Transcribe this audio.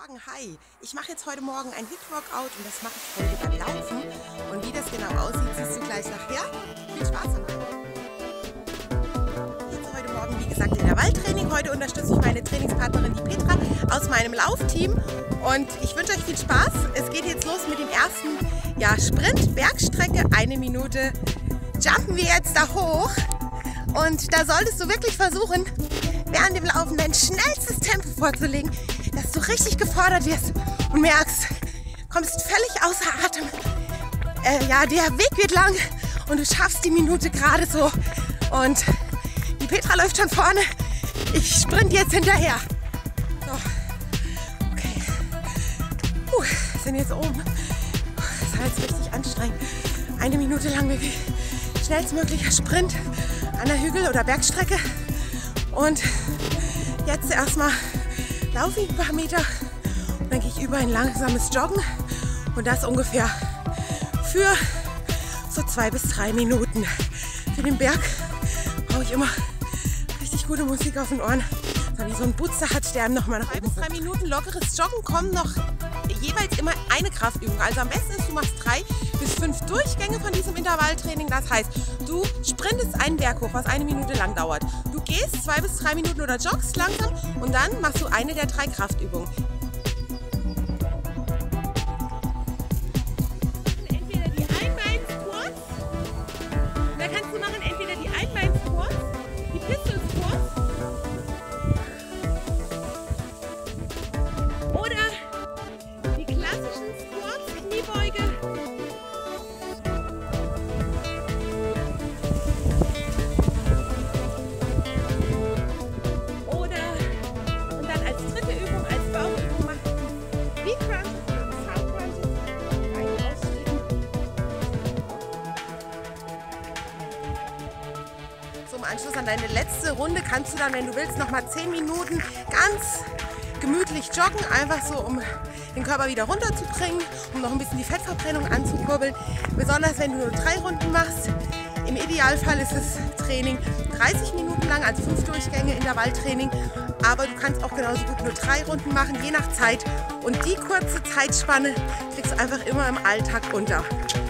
Morgen, hi! Ich mache jetzt heute Morgen ein HIIT-Workout und das mache ich heute beim Laufen. Und wie das genau aussieht, siehst du gleich nachher. Viel Spaß dabei! Jetzt heute Morgen, wie gesagt, Intervalltraining. Heute unterstütze ich meine Trainingspartnerin, die Petra, aus meinem Laufteam. Und ich wünsche euch viel Spaß. Es geht jetzt los mit dem ersten Sprint, Bergstrecke, 1 Minute. Jumpen wir jetzt da hoch. Und da solltest du wirklich versuchen, während dem Laufen dein schnellstes Tempo vorzulegen, dass du richtig gefordert wirst und merkst, kommst völlig außer Atem. Der Weg wird lang und du schaffst die Minute gerade so. Und die Petra läuft schon vorne. Ich sprinte jetzt hinterher. So. Okay. Sind jetzt oben. Das war jetzt richtig anstrengend. 1 Minute lang wirklich schnellstmöglicher Sprint an der Hügel- oder Bergstrecke. Und jetzt erstmal laufe ich ein paar Meter und dann gehe ich über ein langsames Joggen und das ungefähr für so 2 bis 3 Minuten. Für den Berg brauche ich immer richtig gute Musik auf den Ohren, wie so ein Booster hat, der einem nochmal nach 2 bis 3 Minuten lockeres Joggen kommen noch jeweils immer eine Kraftübung. Also am besten ist, du machst 3 bis 5 Durchgänge von diesem Intervalltraining. Das heißt, du sprintest einen Berg hoch, was 1 Minute lang dauert. Du gehst 2 bis 3 Minuten oder joggst langsam und dann machst du eine der 3 Kraftübungen. Entweder die Einbein-Squats, da kannst du machen entweder die Einbein-Squats, die Pistol-Squats oder die klassischen Squats, Kniebeuge. Im Anschluss an deine letzte Runde kannst du dann, wenn du willst, noch mal 10 Minuten ganz gemütlich joggen, einfach so, um den Körper wieder runterzubringen, um noch ein bisschen die Fettverbrennung anzukurbeln. Besonders wenn du nur 3 Runden machst. Im Idealfall ist das Training 30 Minuten lang, also 5 Durchgänge Intervalltraining. Aber du kannst auch genauso gut nur 3 Runden machen, je nach Zeit. Und die kurze Zeitspanne kriegst du einfach immer im Alltag unter.